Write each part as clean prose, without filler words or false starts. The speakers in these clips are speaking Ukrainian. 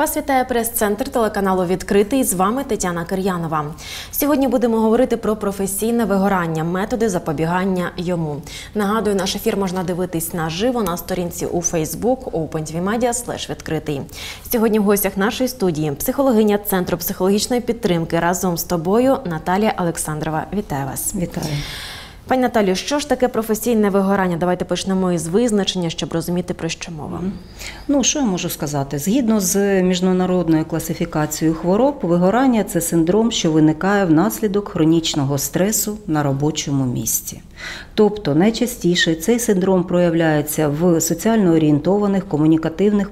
Вас вітає прес-центр телеканалу «Відкритий». З вами Тетяна Кир'янова. Сьогодні будемо говорити про професійне вигорання, методи запобігання йому. Нагадую, наш ефір можна дивитись наживо на сторінці у Facebook opentvmedia/відкритий. Сьогодні в гостях нашої студії психологиня Центру психологічної підтримки «Разом з тобою» Наталія Олександрова. Вітаю вас. Вітаю. Пані Наталію, що ж таке професійне вигорання? Давайте почнемо із визначення, щоб розуміти, про що мова. Що я можу сказати? Згідно з міжнародною класифікацією хвороб, вигорання – це синдром, що виникає внаслідок хронічного стресу на робочому місці. Тобто, найчастіше цей синдром проявляється в соціально орієнтованих комунікативних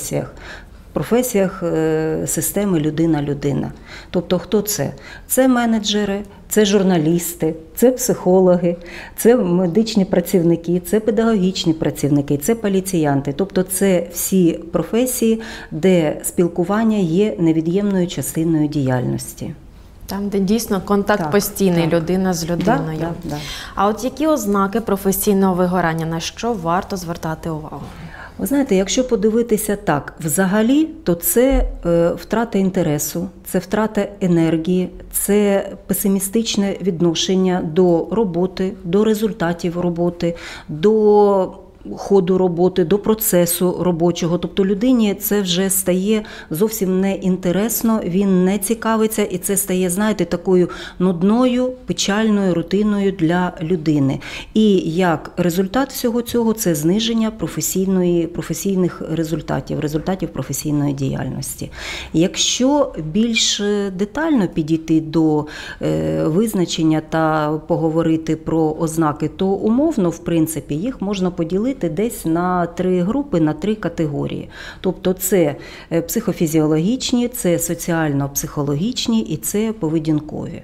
професіях системи людина-людина. Тобто, хто це? Це менеджери, це журналісти, це психологи, це медичні працівники, це педагогічні працівники, це поліціянти. Тобто, це всі професії, де спілкування є невід'ємною частиною діяльності. Там, де дійсно контакт постійний, людина з людиною. Да. А от які ознаки професійного вигорання, на що варто звертати увагу? Ви знаєте, якщо подивитися так, взагалі, то це втрата інтересу, це втрата енергії, це песимістичне відношення до роботи, до результатів роботи, до ходу роботи, до процесу робочого. Тобто людині це вже стає зовсім неінтересно, він не цікавиться, і це стає, знаєте, такою нудною, печальною рутиною для людини. І як результат всього цього – це зниження професійних результатів професійної діяльності. Якщо більш детально підійти до визначення та поговорити про ознаки, то умовно, в принципі, їх можна поділити десь на 3 групи, на 3 категорії. Тобто це психофізіологічні, це соціально-психологічні і це поведінкові.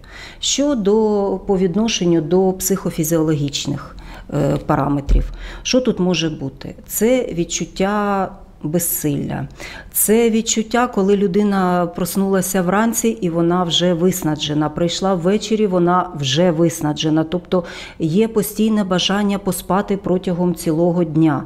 По відношенню до психофізіологічних параметрів, що тут може бути? Це відчуття безсилля. Це відчуття, коли людина проснулася вранці і вона вже виснаджена. Прийшла ввечері, вона вже виснаджена. Тобто є постійне бажання поспати протягом цілого дня.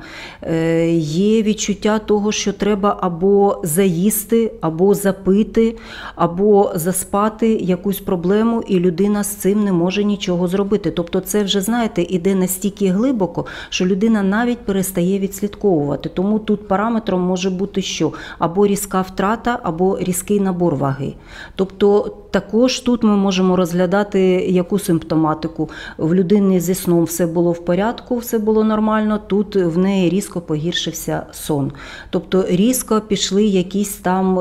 Є відчуття того, що треба або заїсти, або запити, або заспати якусь проблему, і людина з цим не може нічого зробити. Тобто це вже, знаєте, іде настільки глибоко, що людина навіть перестає відслідковувати. Тому тут параметром може бути що? Або різка втрата, або різкий набор ваги. Тобто також тут ми можемо розглядати яку симптоматику. В людини зі сном все було в порядку, все було нормально, тут в неї різко погіршився сон. Тобто різко пішли якісь там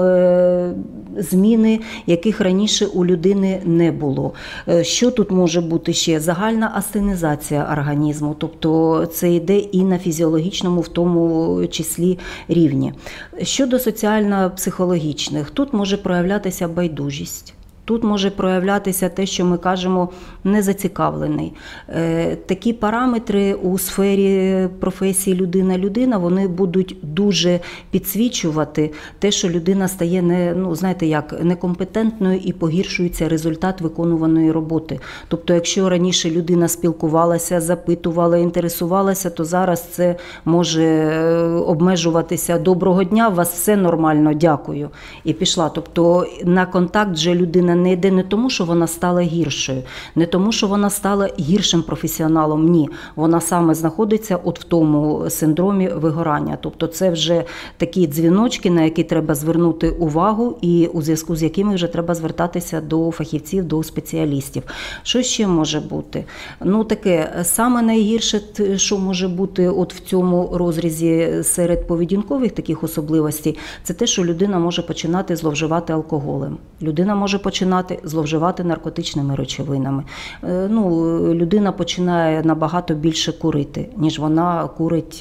зміни, яких раніше у людини не було. Що тут може бути ще? Загальна астенізація організму, тобто це йде і на фізіологічному, в тому числі, рівні. Щодо соціально-психологічних, тут може проявлятися байдужість. Тут може проявлятися те, що ми кажемо, незацікавлений. Такі параметри у сфері професії людина-людина, вони будуть дуже підсвічувати те, що людина стає некомпетентною і погіршується результат виконуваної роботи. Тобто, якщо раніше людина спілкувалася, запитувала, інтересувалася, то зараз це може обмежуватися «доброго дня, у вас все нормально, дякую» і пішла. Тобто на контакт вже людина не йде не тому, що вона стала гіршою, не тому, що вона стала гіршим професіоналом, ні. Вона саме знаходиться в тому синдромі вигорання. Тобто це вже такі дзвіночки, на які треба звернути увагу і у зв'язку з якими вже треба звертатися до фахівців, до спеціалістів. Що ще може бути? Таке саме найгірше, що може бути в цьому розрізі серед поведінкових таких особливостей, це те, що людина може починати зловживати алкоголем. Людина може починати зловживати наркотичними речовинами. Людина починає набагато більше курити, ніж вона курить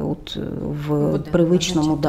в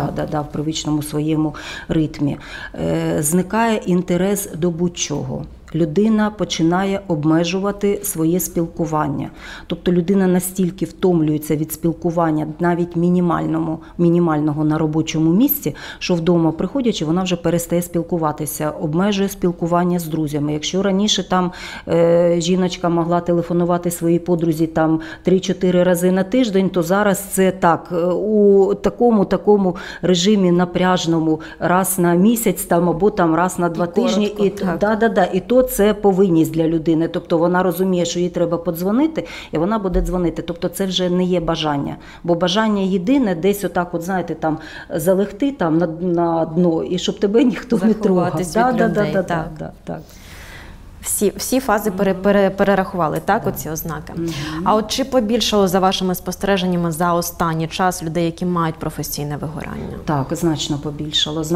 привичному своєму ритмі. Зникає інтерес до будь-чого. людина починає обмежувати своє спілкування. Тобто людина настільки втомлюється від спілкування, навіть мінімального на робочому місці, що вдома приходячи, вона вже перестає спілкуватися, обмежує спілкування з друзями. Якщо раніше там жіночка могла телефонувати своїй подрузі там 3-4 рази на тиждень, то зараз це так, у такому режимі напряжному, раз на місяць там, або там раз на 2 тижні. І то це повинність для людини. Тобто вона розуміє, що їй треба подзвонити, і вона буде дзвонити. Тобто це вже не є бажання. Бо бажання єдине десь отак, от, знаєте, там залегти там на дно, і щоб тебе ніхто не трогав. Так. Всі фази перерахували, так, оці ознаки. А от чи побільшало, за вашими спостереженнями, за останній час людей, які мають професійне вигорання? Так, значно побільшало.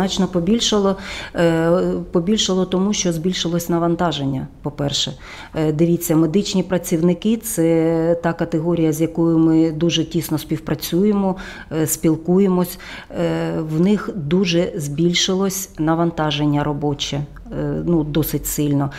Побільшало тому, що збільшилось навантаження, по-перше. Дивіться, медичні працівники – це та категорія, з якою ми дуже тісно співпрацюємо, спілкуємось. В них дуже збільшилось навантаження робоче. Досить сильно.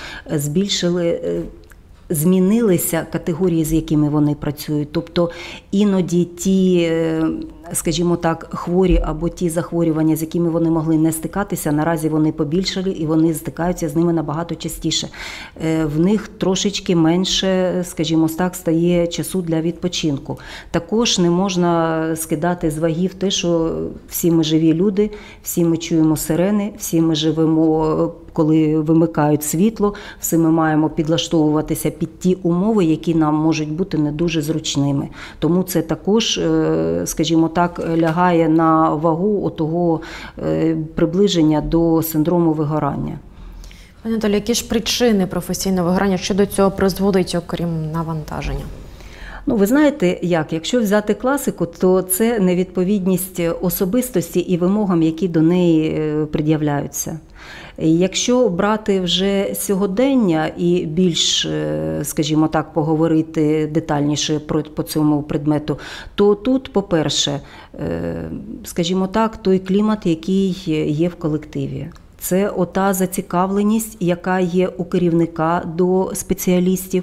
Змінилися категорії, з якими вони працюють. Тобто іноді ті, скажімо так, хворі або ті захворювання, з якими вони могли не стикатися, наразі вони побільшали і вони стикаються з ними набагато частіше. В них трошечки менше, скажімо так, стає часу для відпочинку. Також не можна скидати з вагів те, що всі ми живі люди, всі ми чуємо сирени, всі ми живемо, коли вимикають світло, всі ми маємо підлаштовуватися під ті умови, які нам можуть бути не дуже зручними. Тому це також, скажімо так, лягає на вагу отого приближення до синдрому вигорання. Пане Анатолію, які ж причини професійного вигорання, що до цього призводить, окрім навантаження? Ви знаєте, якщо взяти класику, то це невідповідність особистості і вимогам, які до неї пред'являються. Якщо брати вже сьогодення і більш, скажімо так, поговорити детальніше по цьому предмету, то тут, по-перше, скажімо так, той клімат, який є в колективі. Це ота зацікавленість, яка є у керівника до спеціалістів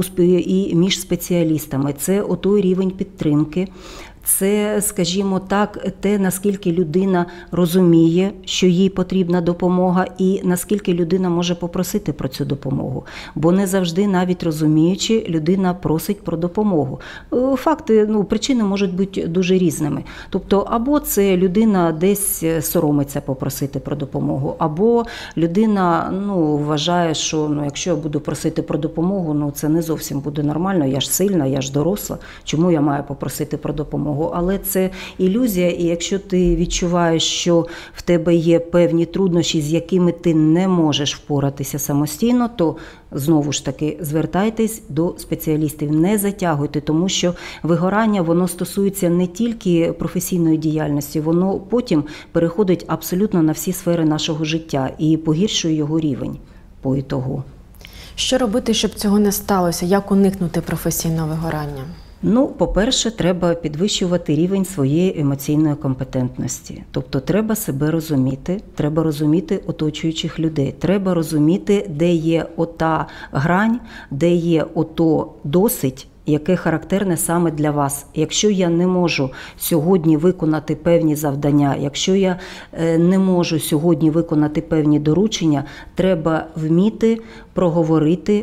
і між спеціалістами. Це отой рівень підтримки. Це, скажімо так, те, наскільки людина розуміє, що їй потрібна допомога, і наскільки людина може попросити про цю допомогу. Бо не завжди, навіть розуміючи, людина просить про допомогу. Факти, причини можуть бути дуже різними. Тобто, або це людина десь соромиться попросити про допомогу, або людина вважає, що якщо я буду просити про допомогу, це не зовсім буде нормально, я ж сильна, я ж доросла, чому я маю попросити про допомогу? Але це ілюзія, і якщо ти відчуваєш, що в тебе є певні труднощі, з якими ти не можеш впоратися самостійно, то знову ж таки звертайтесь до спеціалістів, не затягуйте, тому що вигорання, воно стосується не тільки професійної діяльності, воно потім переходить абсолютно на всі сфери нашого життя і погіршує його рівень по ітогу. Що робити, щоб цього не сталося? Як уникнути професійного вигорання? По-перше, треба підвищувати рівень своєї емоційної компетентності. Тобто треба себе розуміти, треба розуміти оточуючих людей, треба розуміти, де є ота грань, де є ото досить, яке характерне саме для вас. Якщо я не можу сьогодні виконати певні завдання, якщо я не можу сьогодні виконати певні доручення, треба вміти проговорити,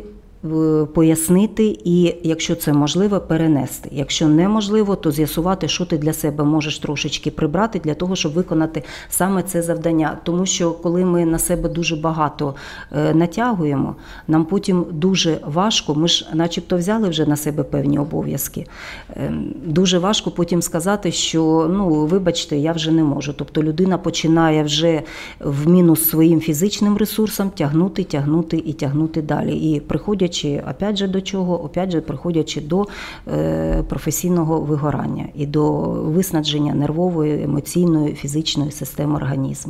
пояснити і, якщо це можливо, перенести. Якщо неможливо, то з'ясувати, що ти для себе можеш трошечки прибрати для того, щоб виконати саме це завдання. Тому що, коли ми на себе дуже багато натягуємо, нам потім дуже важко, ми ж начебто взяли вже на себе певні обов'язки, дуже важко потім сказати, що, вибачте, я вже не можу. Тобто людина починає вже в мінус своїм фізичним ресурсам тягнути далі. І приходячи, опять же, до чого? Опять же, приходячи до професійного вигорання і до виснаження нервової, емоційної, фізичної системи організму.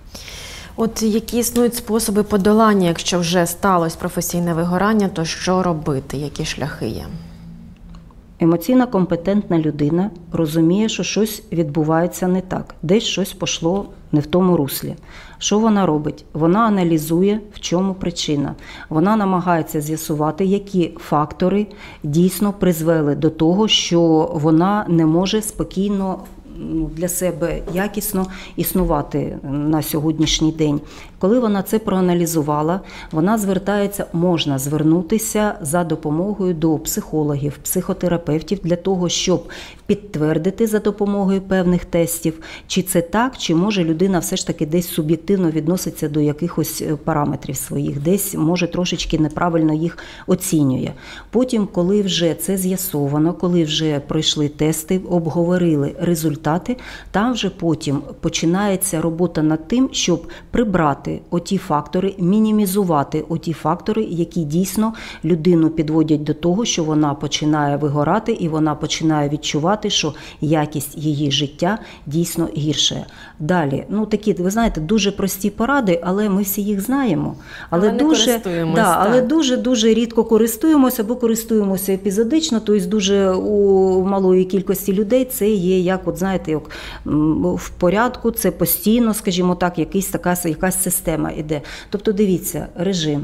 От які існують способи подолання, якщо вже сталося професійне вигорання, то що робити? Які шляхи є? Емоційно компетентна людина розуміє, що щось відбувається не так, десь щось пішло не в тому руслі. Що вона робить? Вона аналізує, в чому причина. Вона намагається з'ясувати, які фактори дійсно призвели до того, що вона не може спокійно для себе якісно існувати на сьогоднішній день. Коли вона це проаналізувала, вона можна звернутися за допомогою до психологів, психотерапевтів для того, щоб підтвердити за допомогою певних тестів, чи це так, чи може людина все ж таки десь суб'єктивно відноситься до якихось параметрів своїх, десь може трошечки неправильно їх оцінює. Потім, коли вже це з'ясовано, коли вже пройшли тести, обговорили результати, там вже потім починається робота над тим, щоб прибрати оті фактори, мінімізувати оті фактори, які дійсно людину підводять до того, що вона починає вигорати і вона починає відчувати, що якість її життя дійсно гіршає. Далі, такі, ви знаєте, дуже прості поради, але ми всі їх знаємо. Але дуже рідко користуємося або користуємося епізодично, тобто дуже у малої кількості людей це є, як, знаєте, в порядку, це постійно, скажімо так, якась система іде. Тобто дивіться, режим,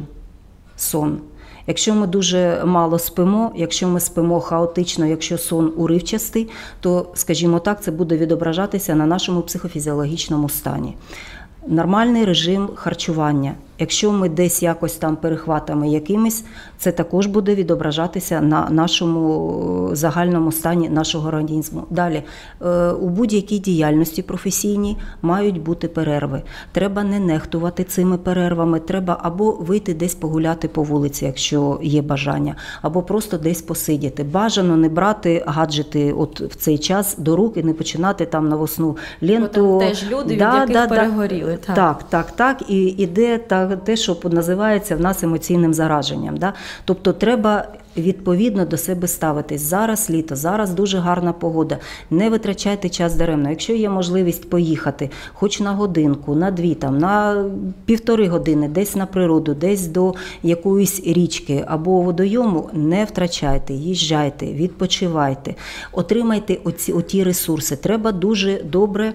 сон. Якщо ми дуже мало спимо, якщо ми спимо хаотично, якщо сон уривчастий, то, скажімо так, це буде відображатися на нашому психофізіологічному стані. Нормальний режим харчування. Якщо ми десь якось там перехватами якимись, це також буде відображатися на нашому загальному стані нашого організму. Далі, у будь-якій діяльності професійній мають бути перерви. Треба не нехтувати цими перервами, треба або вийти десь погуляти по вулиці, якщо є бажання, або просто десь посидіти. Бажано не брати гаджети в цей час до рук і не починати там новосну ленту. Бо там теж люди, від яких перегоріли. Так. І іде те, що називається в нас емоційним зараженням. Тобто треба відповідно до себе ставитись. Зараз літо, зараз дуже гарна погода. Не витрачайте час даремно. Якщо є можливість поїхати хоч на годинку, на 2, на 1,5 години, десь на природу, десь до якоїсь річки або водойому, не втрачайте, їжджайте, відпочивайте, отримайте оті ресурси. Треба дуже добре,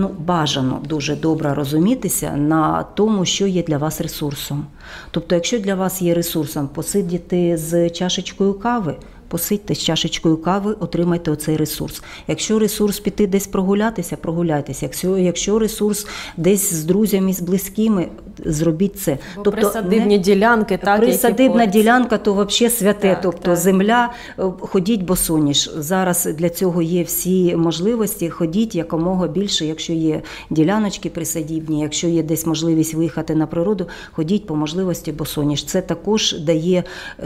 бажано дуже добре розумітися на тому, що є для вас ресурсом. Тобто, якщо для вас є ресурсом посидіти з чашечкою кави, посидьте з чашечкою кави, отримайте оцей ресурс. Якщо ресурс піти десь прогулятися, прогуляйтеся. Якщо ресурс десь з друзями, з близькими, зробіть це. Тобто, присадибні ділянки, так? Присадибна ділянка, то взагалі святе. Тобто земля, ходіть босоніж. Зараз для цього є всі можливості. Ходіть якомога більше, якщо є діляночки присадибні, якщо є десь можливість виїхати на природу, ходіть по можливості босоніж. Це також дає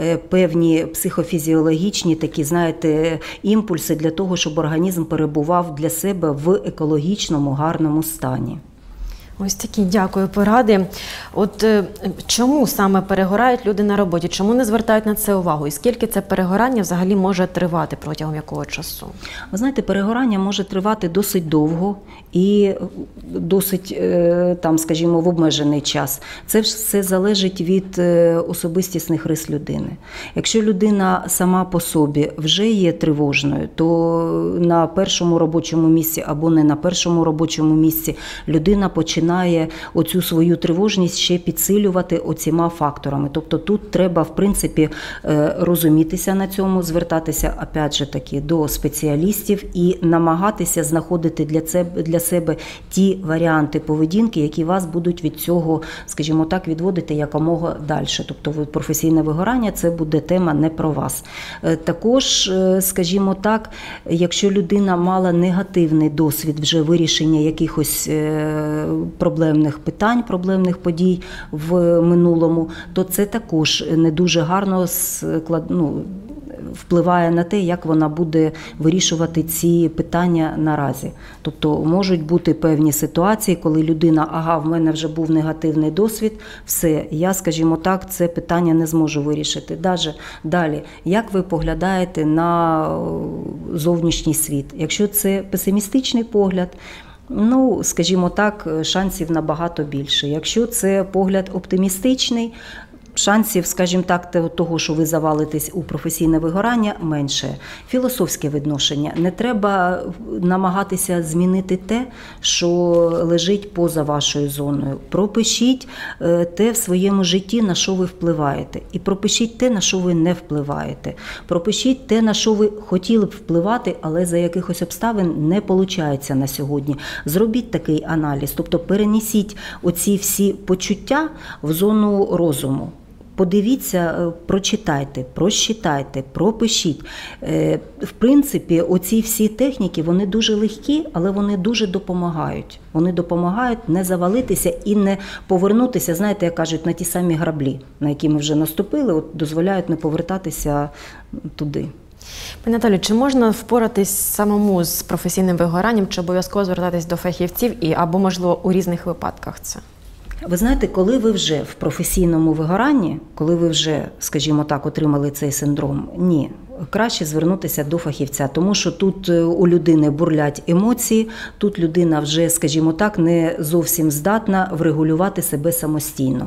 певні психофізіологічні такі, знаєте, імпульси для того, щоб організм перебував для себе в екологічному, гарному стані. Ось такі, дякую, поради. От чому саме перегорають люди на роботі? Чому не звертають на це увагу? І скільки це перегорання взагалі може тривати протягом якого часу? Ви знаєте, перегорання може тривати досить довго і досить, скажімо, в обмежений час. Це все залежить від особистісних рис людини. Якщо людина сама по собі вже є тривожною, то на першому робочому місці або не на першому робочому місці людина починає оцю свою тривожність ще підсилювати оціма факторами. Тобто тут треба, в принципі, розумітися на цьому, звертатися, опять же таки, до спеціалістів і намагатися знаходити для себе ті варіанти поведінки, які вас будуть від цього, скажімо так, відводити якомога далі. Тобто професійне вигорання – це буде тема не про вас. Також, скажімо так, якщо людина мала негативний досвід вже вирішення якихось проблемних питань, проблемних подій в минулому, то це також не дуже гарно впливає на те, як вона буде вирішувати ці питання наразі. Тобто можуть бути певні ситуації, коли людина, в мене вже був негативний досвід, все, я, скажімо так, це питання не зможу вирішити. Далі, як ви поглядаєте на зовнішній світ? Якщо це песимістичний погляд, скажімо так, шансів набагато більше. Якщо це погляд оптимістичний, шансів, скажімо так, того, що ви завалитесь у професійне вигорання, менше. Філософське відношення. Не треба намагатися змінити те, що лежить поза вашою зоною. Пропишіть те в своєму житті, на що ви впливаєте. І пропишіть те, на що ви не впливаєте. Пропишіть те, на що ви хотіли б впливати, але за якихось обставин не виходить на сьогодні. Зробіть такий аналіз, тобто перенесіть оці всі почуття в зону розуму. Подивіться, прочитайте, просчитайте, пропишіть. В принципі, оці всі техніки, вони дуже легкі, але вони дуже допомагають. Вони допомагають не завалитися і не повернутися, знаєте, як кажуть, на ті самі граблі, на які ми вже наступили, от дозволяють не повертатися туди. Пані Наталю, чи можна впоратись самому з професійним вигоранням, чи обов'язково звертатись до фахівців, або, можливо, у різних випадках це? Ви знаєте, коли ви вже в професійному вигоранні, коли ви вже, скажімо так, отримали цей синдром, ні, краще звернутися до фахівця, тому що тут у людини бурлять емоції, тут людина вже, скажімо так, не зовсім здатна врегулювати себе самостійно.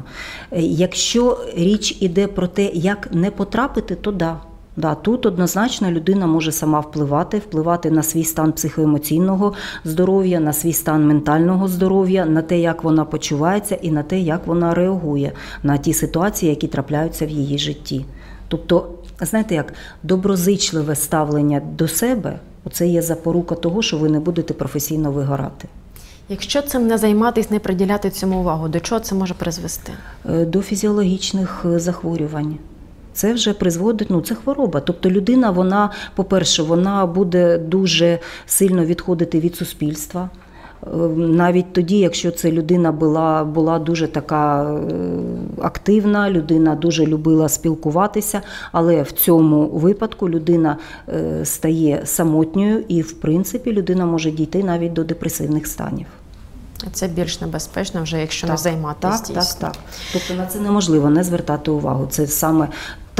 Якщо річ іде про те, як не потрапити, то да. Да, тут однозначно людина може сама впливати на свій стан психоемоційного здоров'я, на свій стан ментального здоров'я, на те, як вона почувається і на те, як вона реагує на ті ситуації, які трапляються в її житті. Тобто, знаєте як, доброзичливе ставлення до себе – оце є запорука того, що ви не будете професійно вигорати. Якщо цим не займатися, не приділяти цьому увагу, до чого це може призвести? До фізіологічних захворювань. Це вже призводить, це хвороба. Тобто людина, вона, по-перше, вона буде дуже сильно відходити від суспільства. Навіть тоді, якщо це людина була дуже така активна, людина дуже любила спілкуватися, але в цьому випадку людина стає самотньою і, в принципі, людина може дійти навіть до депресивних станів. Це більш небезпечно вже, якщо не займатися. Так. Тобто на це неможливо не звертати увагу. Це саме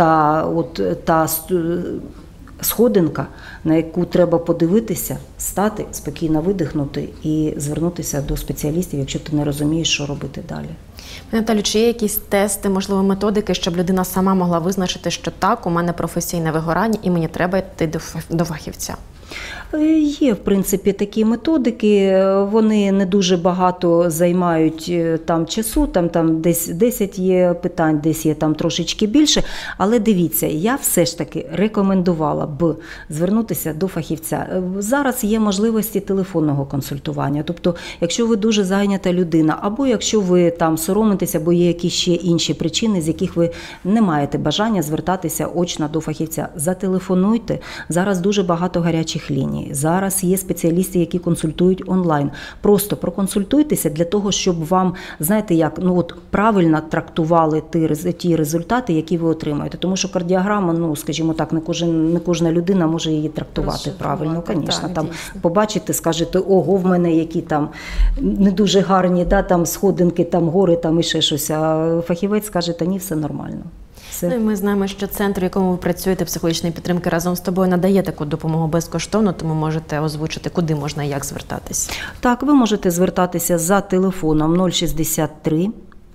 та сходинка, на яку треба подивитися, стати, спокійно видихнути і звернутися до спеціалістів, якщо ти не розумієш, що робити далі. Пані Наталю, чи є якісь тести, можливо, методики, щоб людина сама могла визначити, що так, у мене професійне вигорання і мені треба йти до фахівця? Є, в принципі, такі методики, вони не дуже багато займають там часу, там десь 10 є питань, десь є там трошечки більше, але дивіться, я все ж таки рекомендувала б звернутися до фахівця. Зараз є можливості телефонного консультування, тобто, якщо ви дуже зайнята людина, або якщо ви там соромитеся, або є якісь ще інші причини, з яких ви не маєте бажання звертатися очно до фахівця, зателефонуйте, зараз дуже багато гарячих ліній. Зараз є спеціалісти, які консультують онлайн. Просто проконсультуйтеся для того, щоб вам, знаєте як, правильно трактували ті результати, які ви отримаєте. Тому що кардіограма, скажімо так, не кожна людина може її трактувати правильно. Звісно, там побачите, скажете, ого, в мене які там не дуже гарні, там сходинки, там гори, там і ще щось. А фахівець скаже, та ні, все нормально. Ну, і ми знаємо, що центр, в якому ви працюєте, психологічної підтримки разом з тобою, надає таку допомогу безкоштовно, тому можете озвучити, куди можна і як звертатись. Так, ви можете звертатися за телефоном 063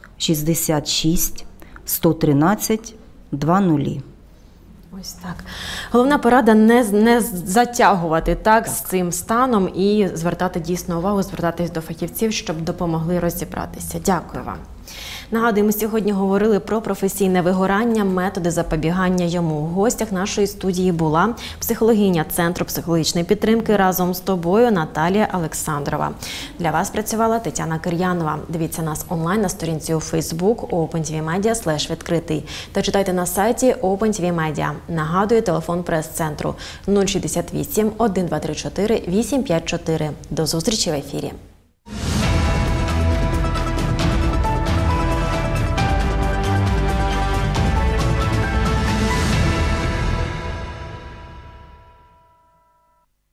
66 113 20. Ось так. Головна порада не затягувати з цим станом і звертати дійсно увагу, звертатись до фахівців, щоб допомогли розібратися. Дякую вам. Нагадую, ми сьогодні говорили про професійне вигорання, методи запобігання йому. В гостях нашої студії була психологиня Центру психологічної підтримки разом з тобою Наталія Олександрова. Для вас працювала Тетяна Кир'янова. Дивіться нас онлайн на сторінці у Facebook opentvmedia/відкритий та читайте на сайті OpenTV Нагадую, телефон прес-центру 068 1234 854. До зустрічі в ефірі.